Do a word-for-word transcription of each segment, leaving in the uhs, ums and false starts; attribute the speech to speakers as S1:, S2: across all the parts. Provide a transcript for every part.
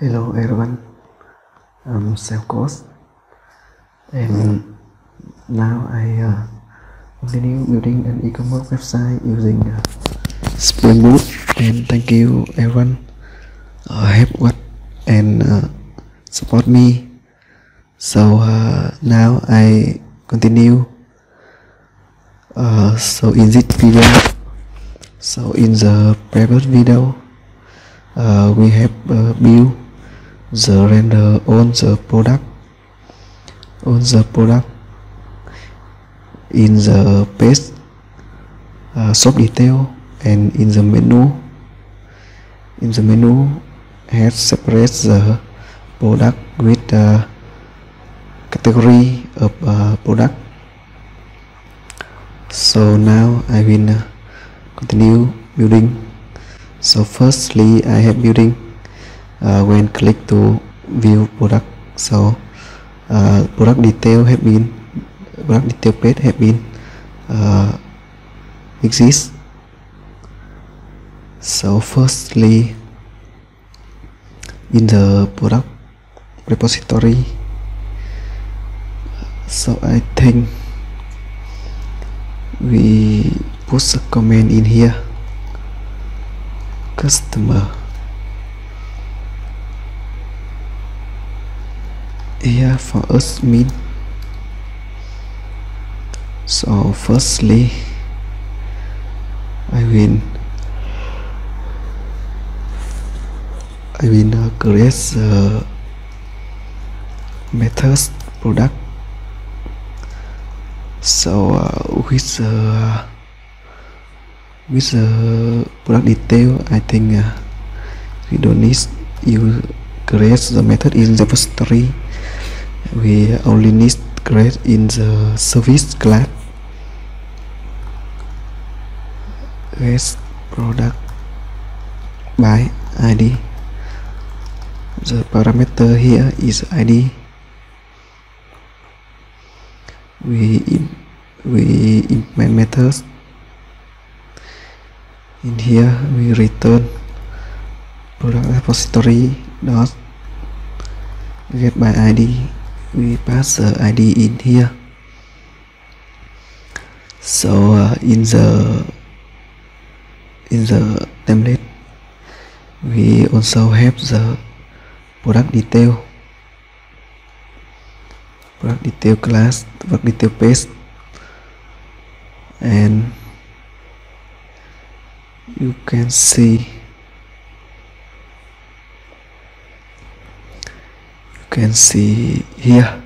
S1: Hello everyone, I'm Selcos, and now I uh, continue building an e-commerce website using uh, Spring Boot. And thank you everyone uh, help what and uh, support me. So uh, now I continue. Uh, so in this video, so in the previous video, uh, we have uh, built the render on the product on the product in the page uh, shop detail, and in the menu in the menu has separate the product with the category of uh, product. So now I will uh, continue building. So firstly I have building uh, when click to view product. So uh, product detail have been product detail page have been uh, exist. So firstly in the product repository, so I think we put a comment in here, customer. Here for us mean. So firstly I will I will uh, create the methods product. So uh, with the with the product detail, I think uh, we don't need you create the method in the repository. We only need create in the service class. Create product by I D. The parameter here is I D. We in, we implement methods. In here we return product repository dot get by I D. We pass the I D in here. So uh, in the in the template we also have the product detail product detail class, product detail page, and you can see you can see here.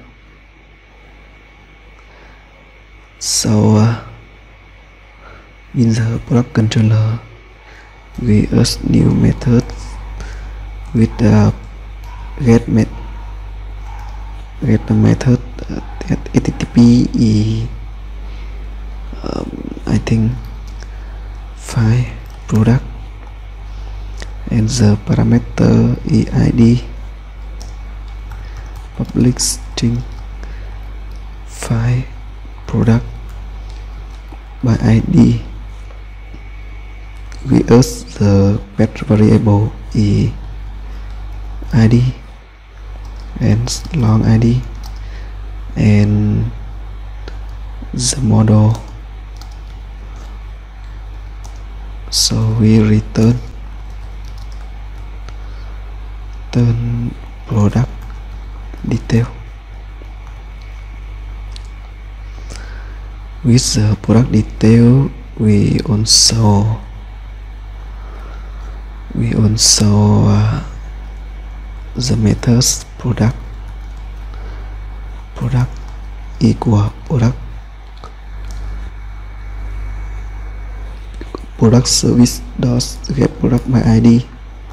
S1: So uh, in the product controller we add new method with uh, get met get the method uh, that H T T P is um, I think file product, and the parameter is I D public string file product by I D. We add the pet variable is I D and long I D, and the model. So we return turn product detail. With the product detail we also we also uh, the methods product product equal product product service dot get product by I D,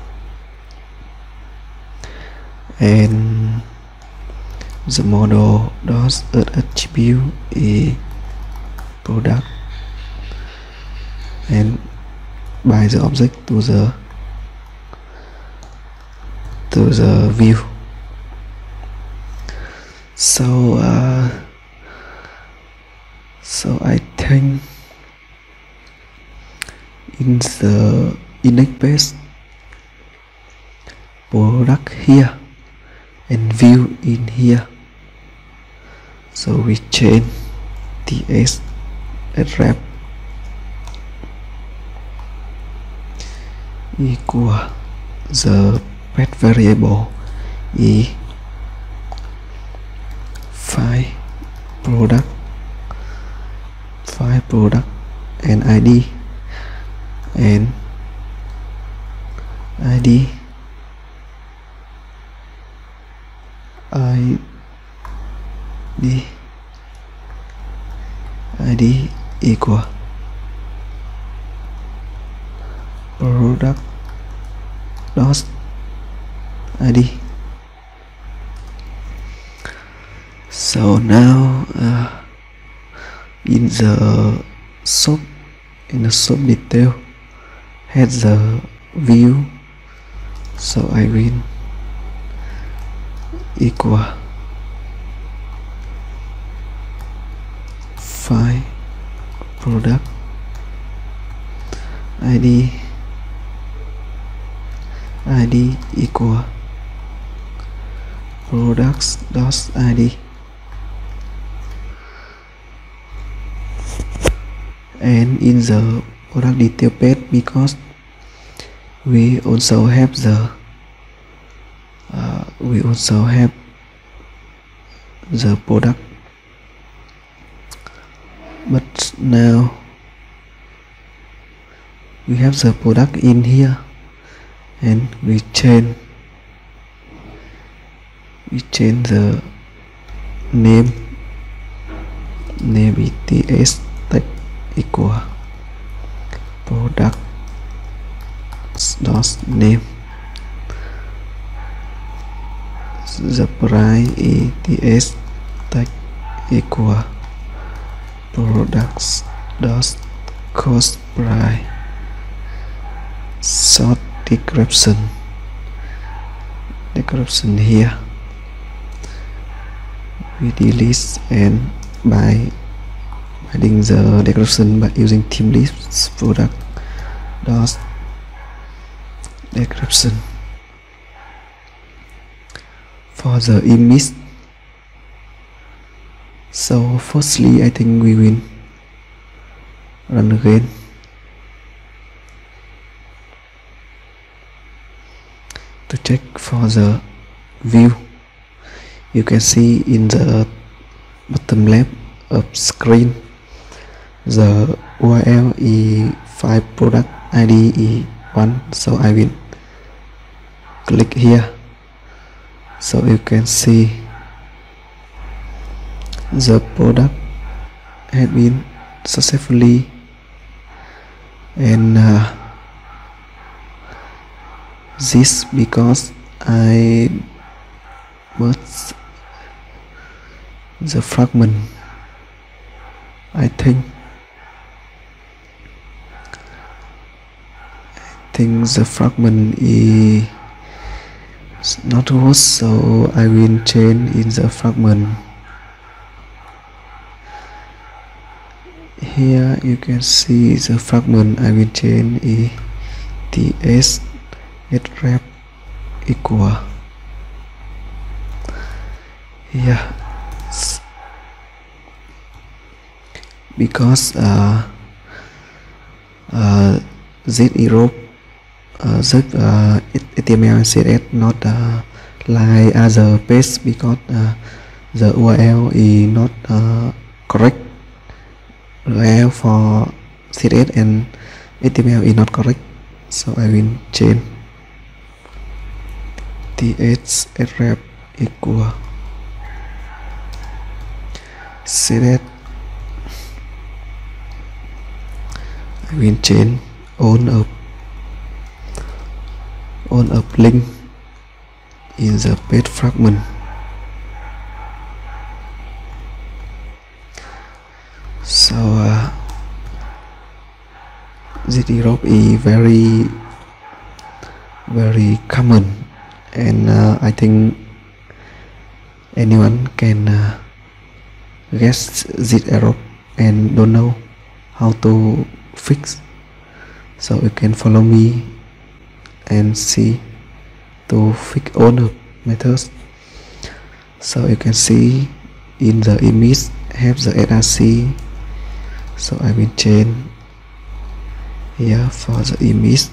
S1: and the model dot attribute is product, and by the object to the to the view. So uh, so I think in the index page product here and view in here. So we change ts href equal the pet variable is file product file product and id and id id id equal product dot id. So now uh, in the shop in the shop detail has the view, so I will equal file product id id equal products dot id, and in the product detail page, because we also have the uh, we also have the product, but now we have the product in here, and we change we change the name name is ts text equal product dot name. The price is ts text equal products dot cost price. Short description description here we delete, and by adding the description by using theme list product dot description. For the image, so firstly I think we will run again. To check for the view, you can see in the bottom left of screen the U R L is file product id is one, so I will click here, so you can see the product has been successfully, and uh, this because I merged the fragment. I think I think the fragment is not good, so I will change in the fragment. Here you can see the fragment I will change is ts href equal here, because uh, uh, zero uh, z uh, html and css not uh, like other page, because uh, the U R L is not uh, correct. U R L for C S S and H T M L is not correct, so I will change ts href equal C S S. I will change on up on up link in the page fragment. So uh, this drop is very very common, and uh, I think anyone can uh, guess this error and don't know how to fix. So you can follow me and see to fix owner methods. So you can see in the image have the S R C, so I will change here for the image.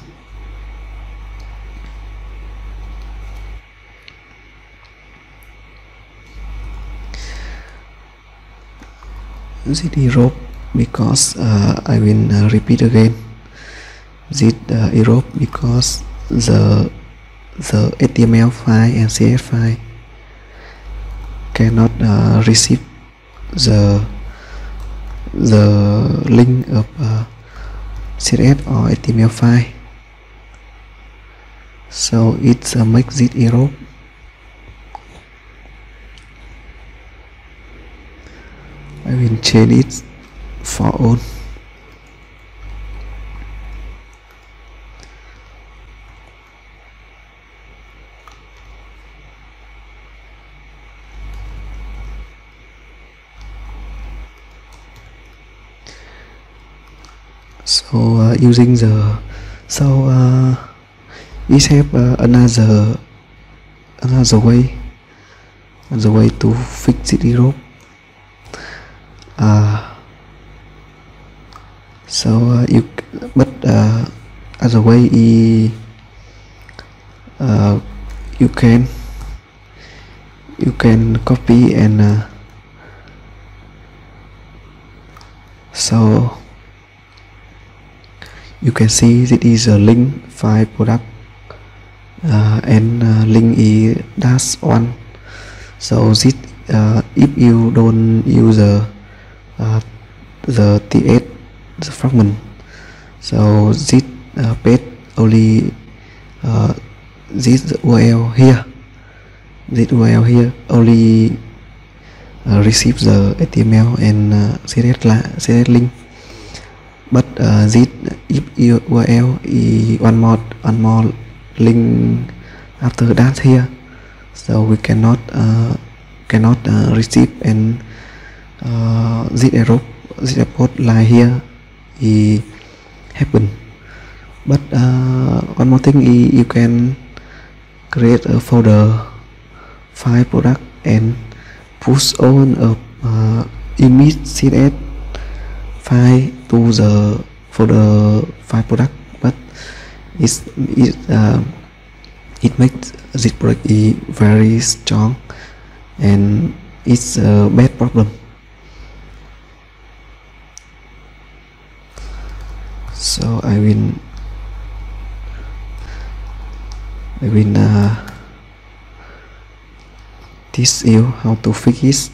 S1: Zip Europe, because uh, I will uh, repeat again. Zip uh, Europe because the the H T M L file and C S S file cannot uh, receive the the link of uh, C S S or H T M L file, so it uh, makes it error. I will change it for all. So uh, using the so uh, we have uh, another another way another way to fix it error. Uh, so uh, you but uh, as a way uh, you can you can copy and uh, so you can see this is a link file product uh, and uh, link is dash one. So this uh, if you don't use the uh, the T S the fragment, so this uh, page only uh, this U R L here, this U R L here only uh, receives the H T M L and uh, C S S, C S S link. But uh, this if U R L is one more one more link after that here, so we cannot uh, cannot uh, receive and uh, this error this report line here is happen. But uh, one more thing is you can create a folder file product and push on a uh, image C S S file to the folder file product, but it's, it uh, it makes this project very strong and it's a bad problem. So I will I will uh, teach you how to fix it.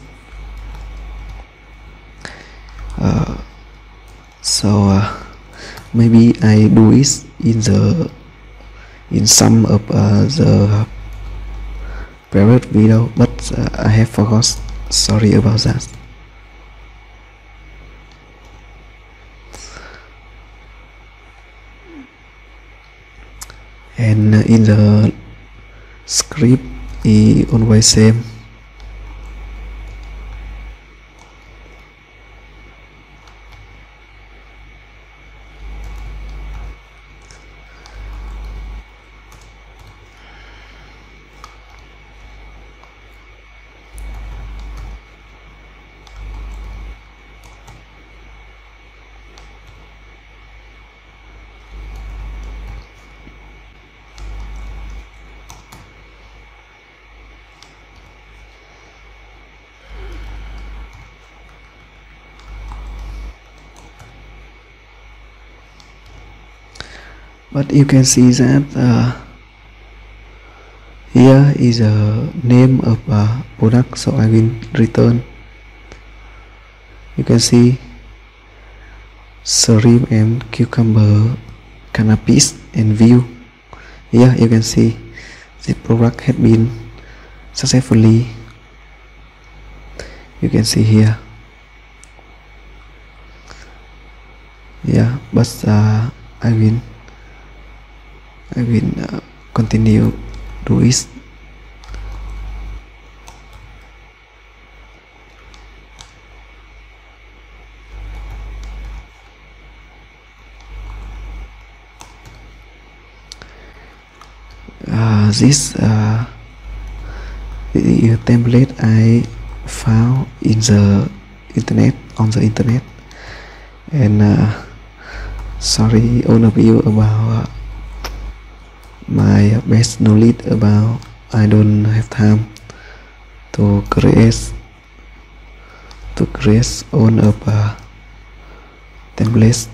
S1: Uh, so uh, maybe I do it in the in some of uh, the previous video, but uh, I have forgot. Sorry about that. And uh, in the script is always same. But you can see that uh, here is a name of a product, so I will return. You can see shrimp and cucumber canapes and view. Here you can see the product had been successfully. You can see here. Yeah, but uh, I will I will uh, continue do it. uh, this uh, the template I found in the internet on the internet, and uh, sorry all of you about uh, my best knowledge about. I don't have time to create to create on of uh, templates.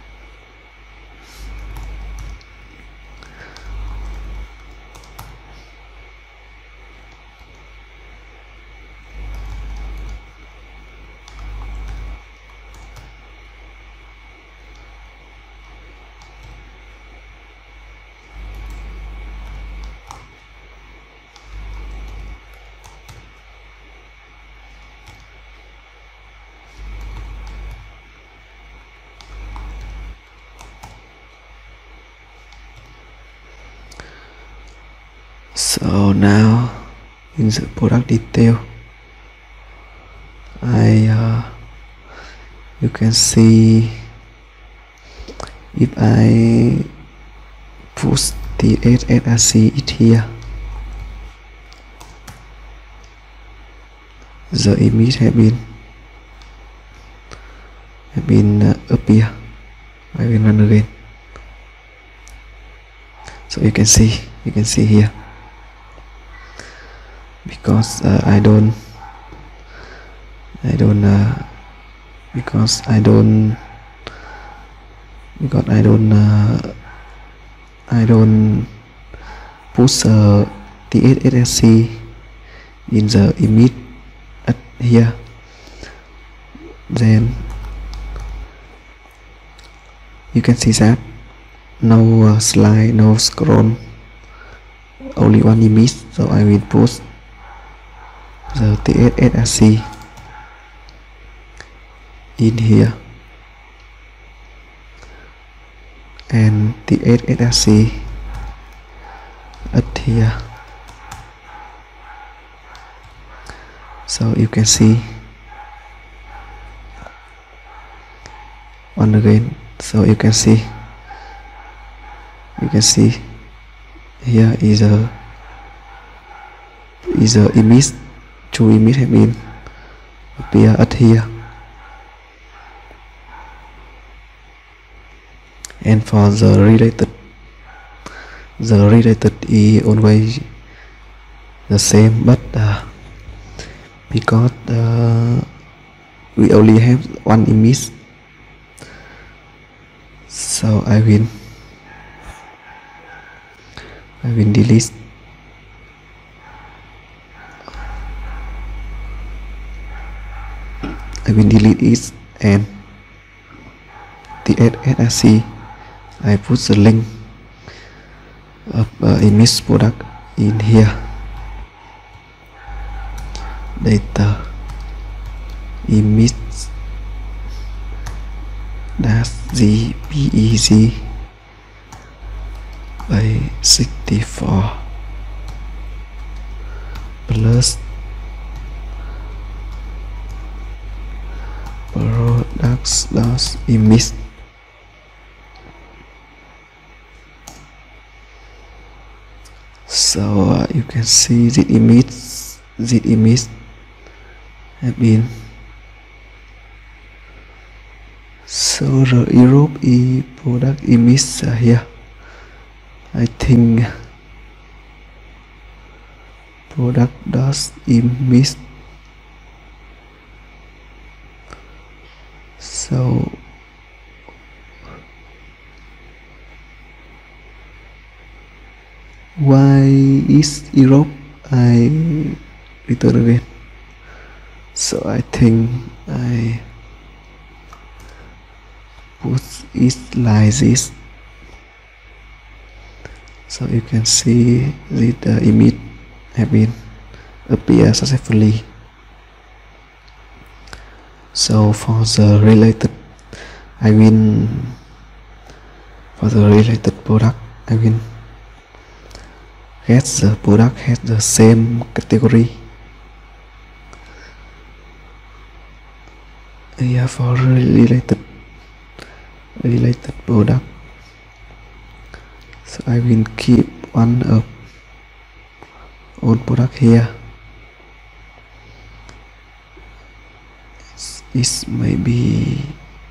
S1: So now in the product detail, I uh, you can see if I push the S R C it here, the image have been have been uh, up here. I will run again, so you can see you can see here. Because uh, I don't I don't uh, because I don't because I don't uh, I don't push uh, the S R C in the image at here, then you can see that no uh, slide, no scroll, only one image. So I will push the S R C in here, and the S R C at here. So you can see on again. So you can see you can see here is a is a image. Two image have been appear at here, and for the related the related is always the same, but uh, because uh, we only have one image, so I will I will delete I will delete it, and the S R C I put the link of uh, image product in here. Data image dash J P E G by sixty-four plus products dash image. So uh, you can see the image the image have been. So the Europe e product image uh, here. I think product dash image. So why is Europe? I return again. So I think I put it like this. So you can see that the image have been appear successfully. So for the related, I will for the related product, I will get the product has the same category. Yeah, for related related product. So I will keep one of all product here. This may be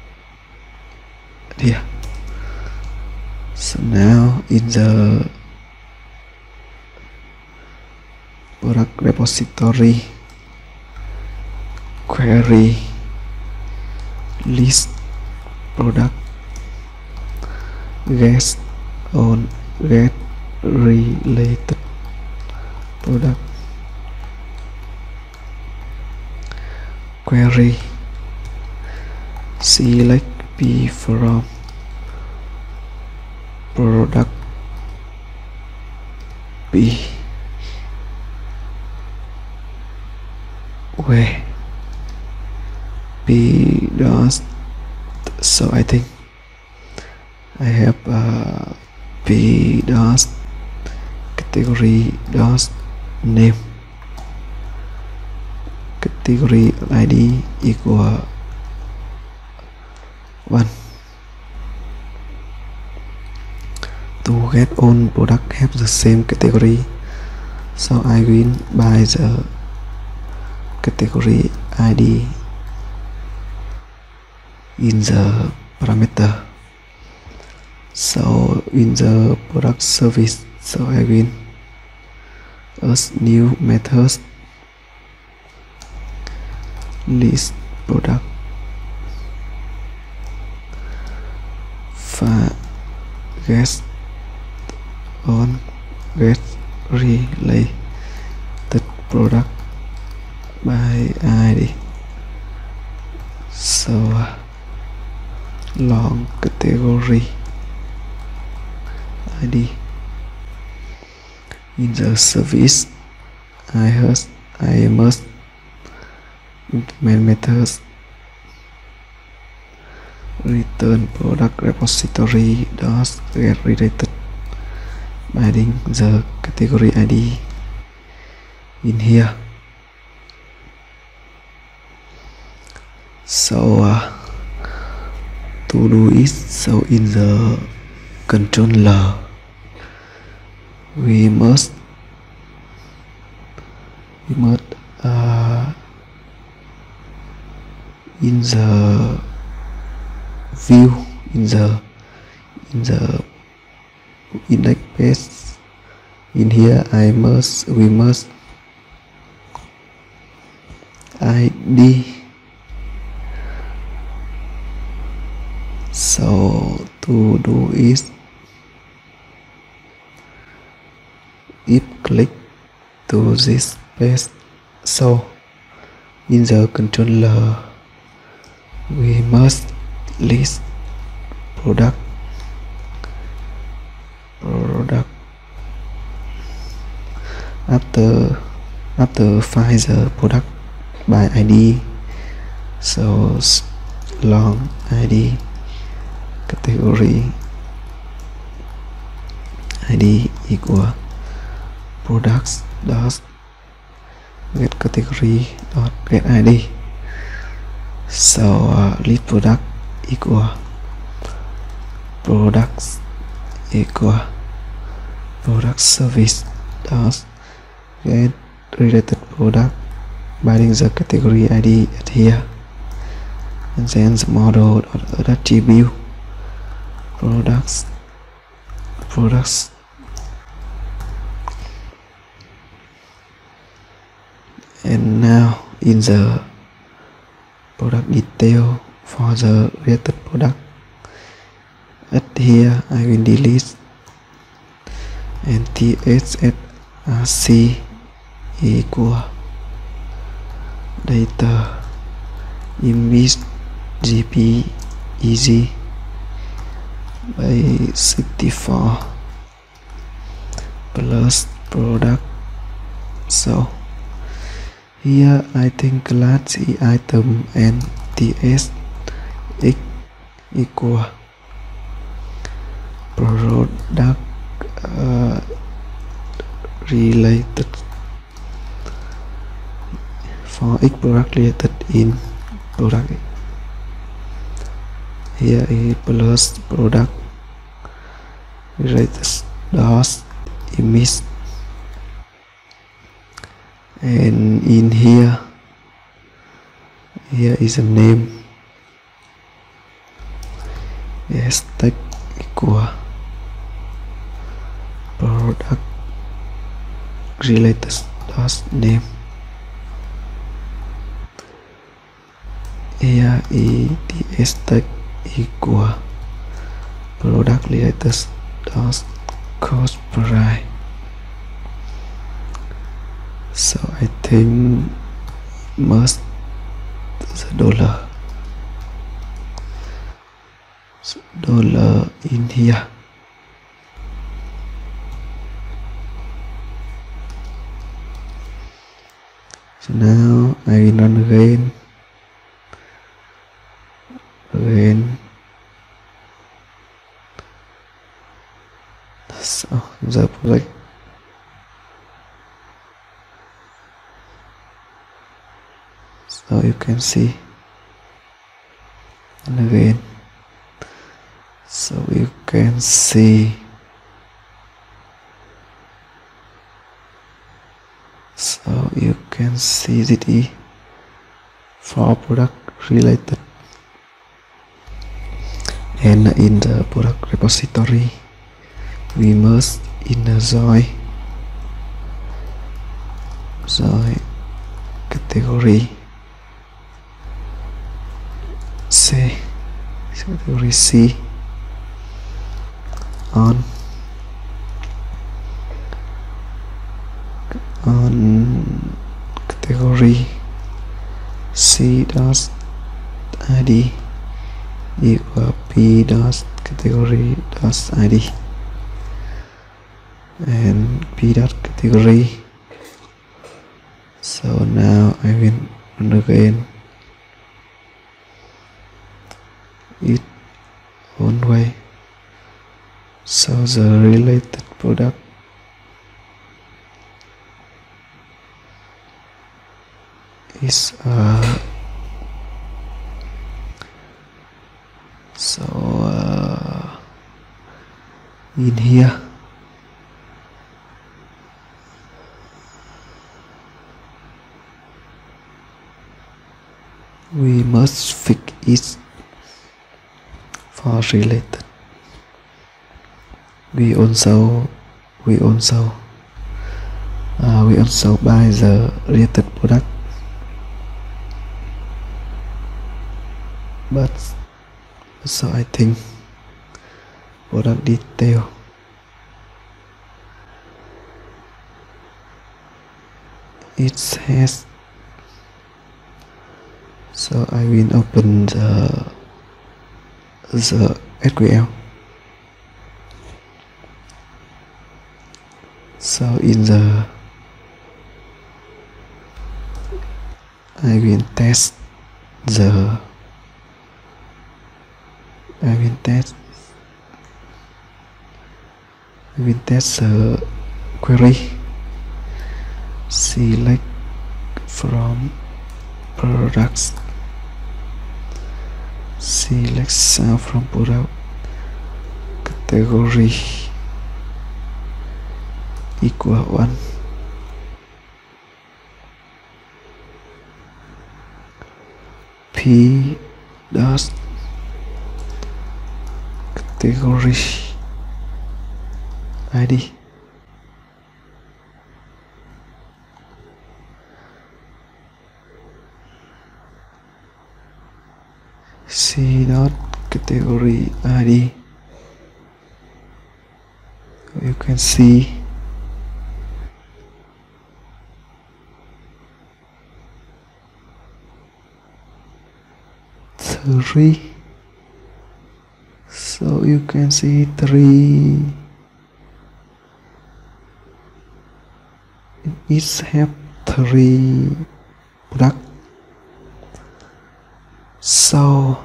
S1: here. So now in the product repository query list product get on get related product query select P from product P where P does. So I think I have uh, P does category does name category I D equal one. To get all product have the same category, so I will by the category I D in the parameter. So in the product service, so I will as new methods list product và get on get related product by I D. So long category I D in the service I has I must implement methods return product repository does get related by adding the category I D in here. So uh, to do it, so in the controller we must we must uh, in the view in the in the index page in here I must we must I D. So to do is if click to this page, so in the controller we must list product product after after find the product by I D, so long I D category I D equal products dot get category dot get I D. So uh, list product equal products equal product service dot get related product binding the category I D at here, and then the model dot attribute products products and now in the product detail for the related product at here I will delete and tsrc equal data image jpeg by sixty-four plus product. So here I think class item and ts x equal product uh, related for x product related in product. Here is plus product related dot image, and in here here is a name. Hashtag equal product related dash name. Here is the hashtag equal product related dash cost price. So I think must the dollar so dollar in here. So now I will run again again. So the product so you can see, and again, so you can see, so you can see the for product related, and in the product repository we must in the join join category C, category C on on category C dot I D equal P dot category dot I D and P dot category. So now I will run again it one way. So the related product is uh, so uh, in here we must fix it for related. We also we also uh, we also buy the related product, but so I think product detail it has. So I will open the the S Q L. So in the I will test the I will test I will test the query. Select from products. Select sound from product category equal one. P dot category I D. C dot category I D. You can see three. So you can see three. It have three product. So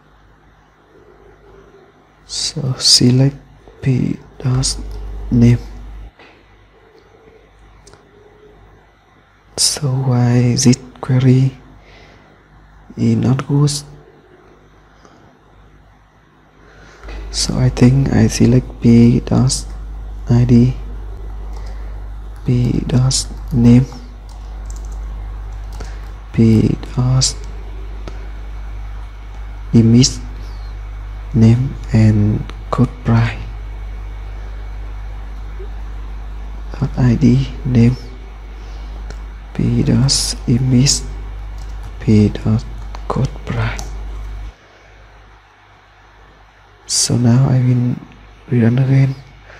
S1: so select P dot name. So why this query is not good? So I think I select P dot I D p dot name, p dot image name and code price. Dot id name, p dot image, p dot code price. So now I will rerun again.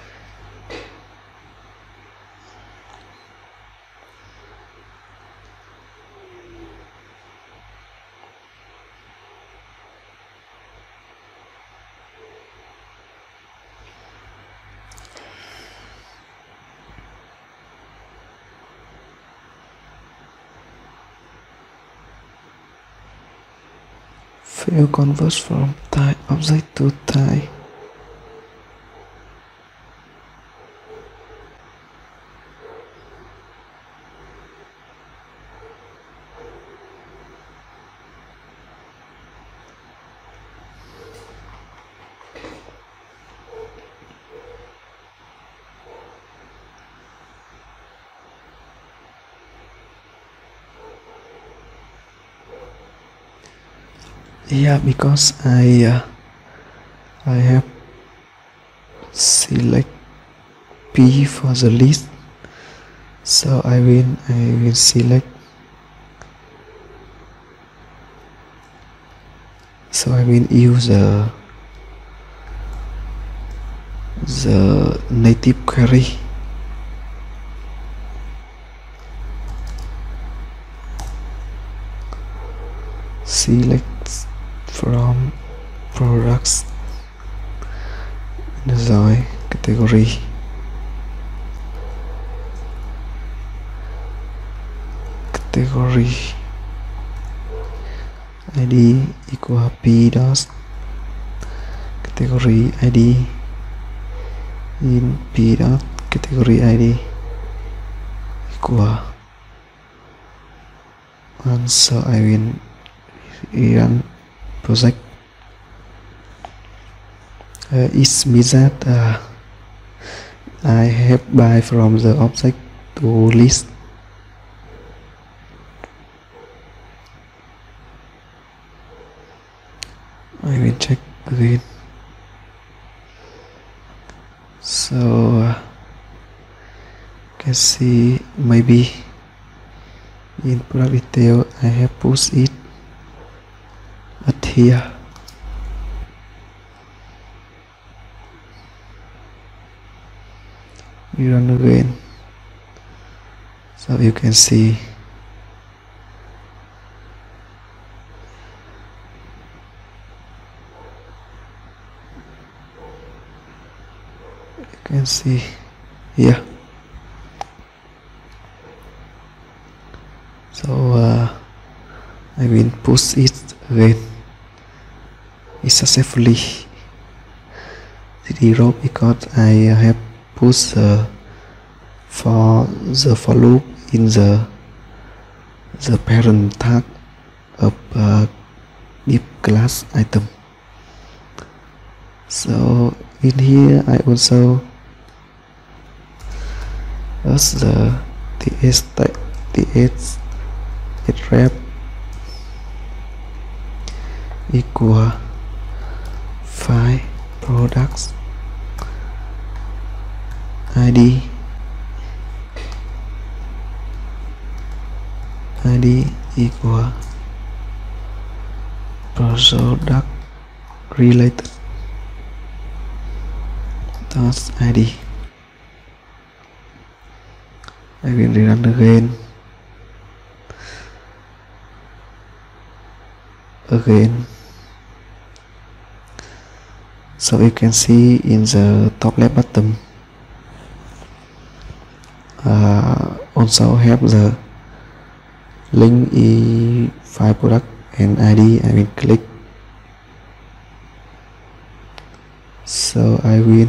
S1: Fail convert from type object to type. Yeah, because I uh, I have select P for the list, so I will I will select so I will use the the native query. Select from products rồi category category id equal p dot category id in p dot category id equal and so I will run project. Uh, it means that uh, I have by from the object to list. I will check again. So uh, can see maybe in product detail I have pushed it at here. We run again, so you can see you can see here. So uh, I will push it again. It's successfully zero because I have pushed uh, for the for loop in the the parent tag of uh, div class item. So in here I also as the ts ts href equal file products id id equal product related dot id. I will rerun again again so you can see in the top left bottom uh, also have the link e file product and id. I will click, so I will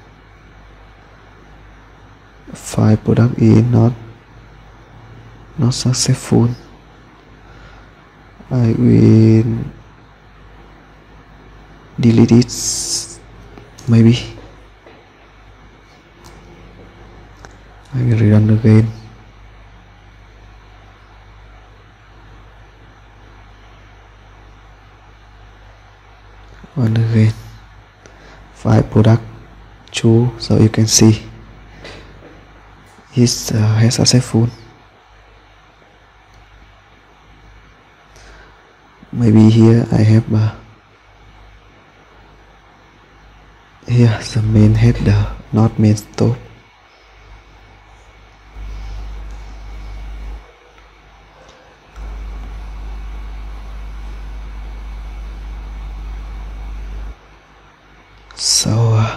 S1: file product is not not successful. I will delete it maybe. I will rerun again. One again. Five product, two, so you can see it's uh, has successful. Maybe here I have uh, here the main header, not main stop. So uh,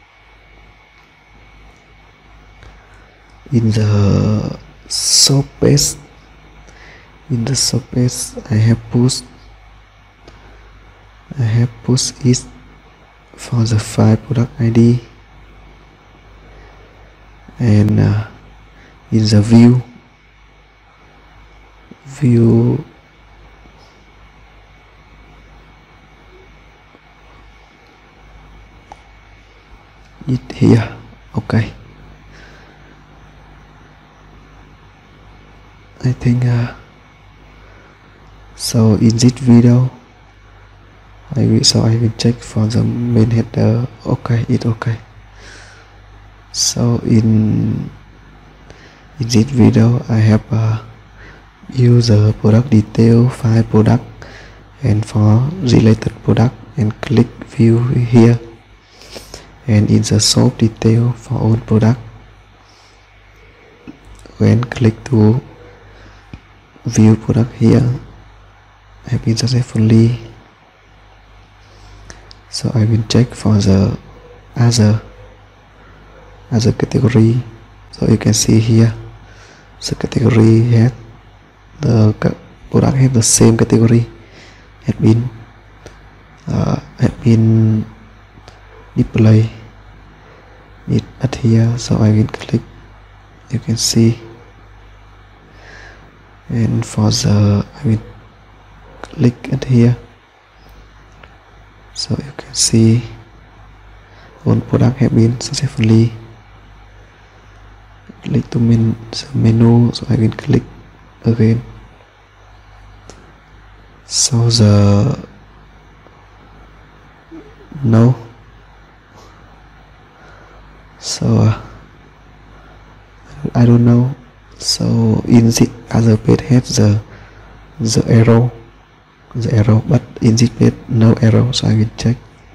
S1: in the shop page, in the shop page I have pushed I have pushed it for the five product I D, and uh, in the view view it here. Okay, I think uh, so in this video I will so I will check for the main header. Okay, it's okay. So in in this video I have uh, used the product detail, five product, and for related product, and click view here, and in the shop detail for all product, when click to view product here, have been successfully. So I will check for the other other category. So you can see here the category has the product have the same category had been uh, had been display it at here. So I will click, you can see, and for the I will click at here. So you can see all product have been successfully. Click to men the menu, so I will click again. So the no so uh, I don't know. So in the other page has the the arrow the arrow but in this page no arrow, so I will check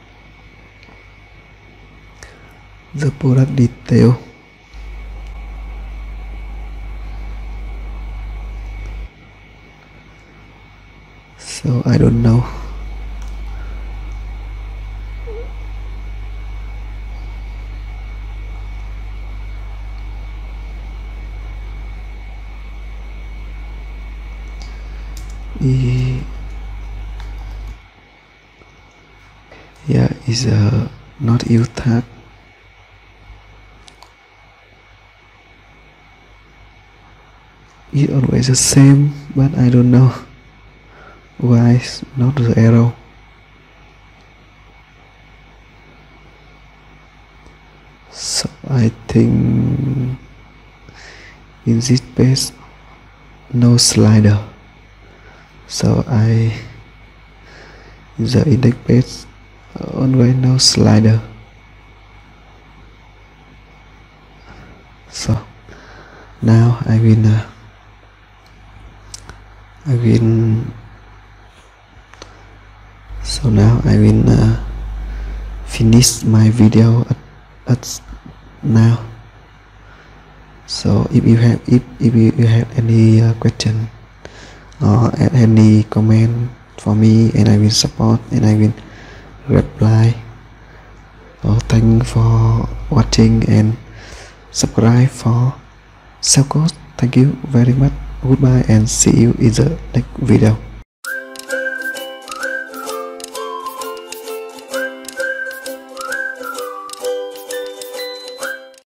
S1: the product detail. So I don't know. E yeah, is a not use tag. It's always the same, but I don't know why it's not the arrow. So I think in this page no slider. So I in the index page always no slider. So now I will uh, I will so now I will uh, finish my video at, at now. So if you have if, if you have any uh, question or any comment for me, and I will support and I will reply. So thank you for watching and subscribe for Cellcoach. Thank you very much. Goodbye and see you in the next video.